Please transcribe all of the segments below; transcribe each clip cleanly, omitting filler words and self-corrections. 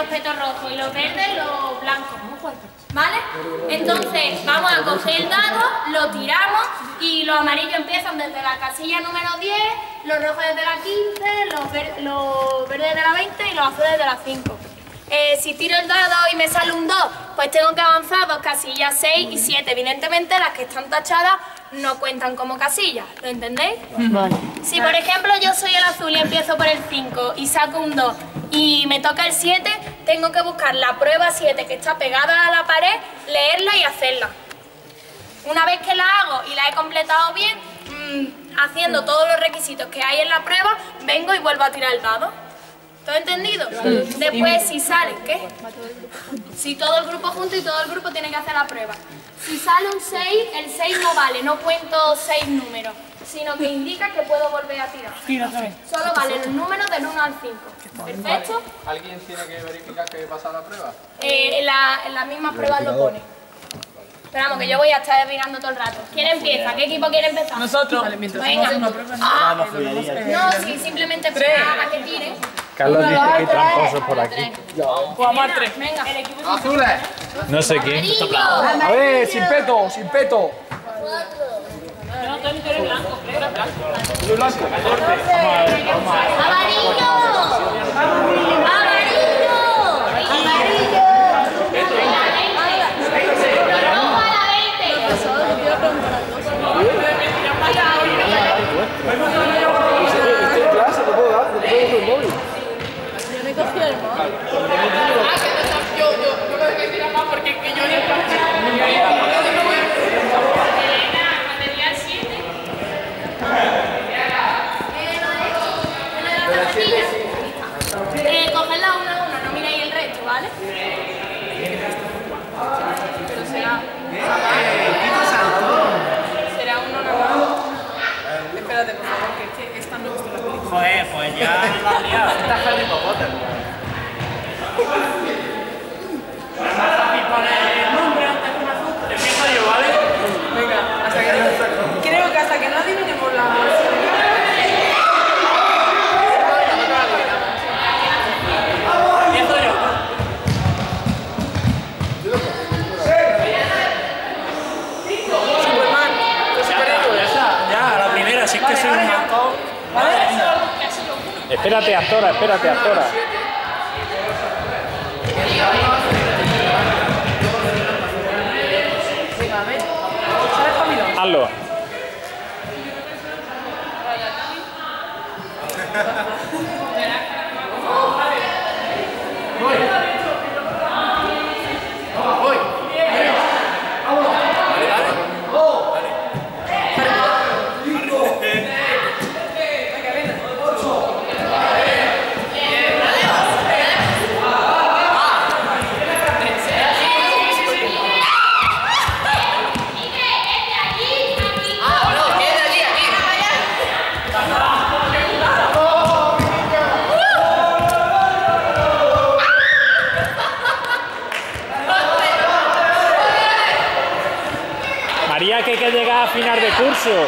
petos rojos y los verdes los blancos. ¿Vale? Entonces vamos a coger el dado, lo tiramos y los amarillos empiezan desde la casilla número 10, los rojos desde la 15, los verdes de la 20 y los azules de la 5. Si tiro el dado y me sale un 2, pues tengo que avanzar dos casillas, 6 y 7. Evidentemente las que están tachadas no cuentan como casillas, ¿lo entendéis? Vale. Si por ejemplo yo soy el azul y empiezo por el 5 y saco un 2 y me toca el 7, tengo que buscar la prueba 7 que está pegada a la pared, leerla y hacerla. Una vez que la hago y la he completado bien, haciendo todos los requisitos que hay en la prueba, vengo y vuelvo a tirar el dado. ¿Todo entendido? Después si sale, ¿qué? Si todo el grupo junto y todo el grupo tiene que hacer la prueba. Si sale un 6, el 6 no vale, no cuento 6 números, sino que indica que puedo volver a tirar. Solo valen los números del 1 al 5. ¿Perfecto? ¿Alguien tiene que verificar que pasa la prueba? En la misma prueba lo pone. Pero vamos, que yo voy a estar mirando todo el rato. ¿Quién empieza? ¿Qué equipo quiere empezar? Nosotros. Venga. No, sí, simplemente esperar a que tiren. Carlos dice que hay tramposos por aquí. Jugamos al 3. Venga. ¡Azules! No sé quién. Amarillo. A ver, sin peto, sin peto. Amarillo. Cogedla uno a uno, no miréis el resto, ¿vale? Pero será uno nada más. Espérate, por favor, que esta no he visto la película. Joder, pues ya la has liado. Está Harry Potter. Empiezo yo, ¿vale? Venga, hasta que creo que hasta que no adivinemos la Empiezo yo. Superman, los superhéroes. Ya, la primera, si es que soy un actor. Espérate, actora, espérate, actora. Venga, a ver. ¿Sabes familia? Hazlo. María, que hay que llegar a final de curso.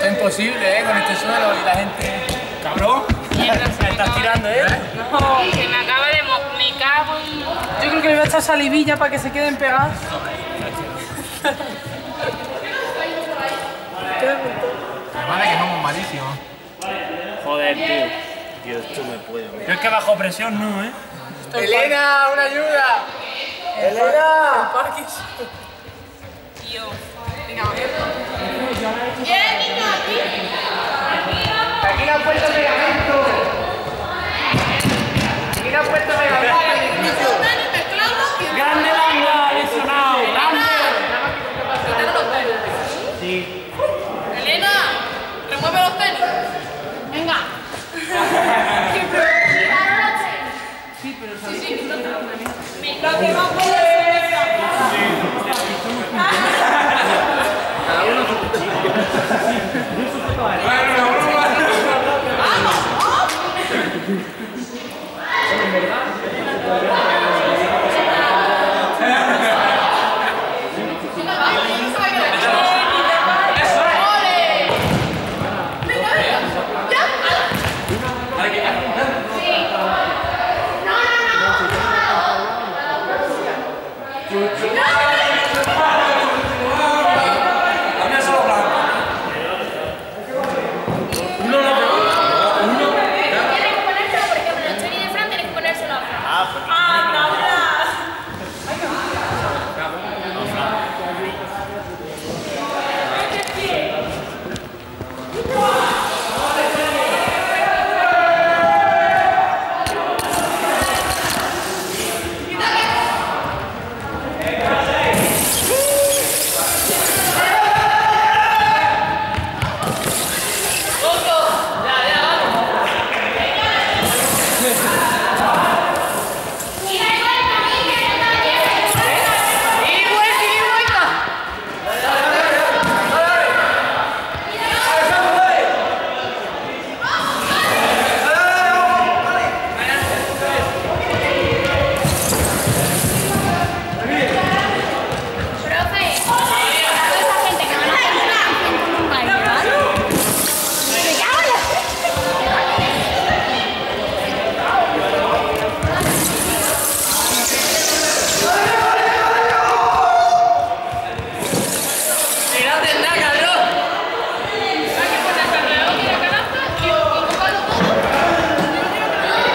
está imposible, con este suelo y la gente... ¡Cabrón! Mierda, se me Estás acaba tirando, ¿eh? de- Se me acaba de... Me cago en... Yo creo que le voy a echar salivilla para que se queden pegados. Vale, que somos malísimos. Joder, tío. Tío, esto me puedo. Yo es que bajo presión no, ¿eh? ¡Elena, una ayuda! ¡Elena! Tío. Aquí le han puesto pegamento. Aquí le han puesto pegamento. ¡Grande Langa! ¡Lesionado! ¡Grande! Sí. Elena, remueve los tenis. Venga. Lo que no puede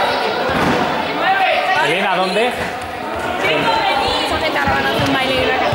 Elena, ¿dónde? Esa gente ahora van a hacer un baile de la casa.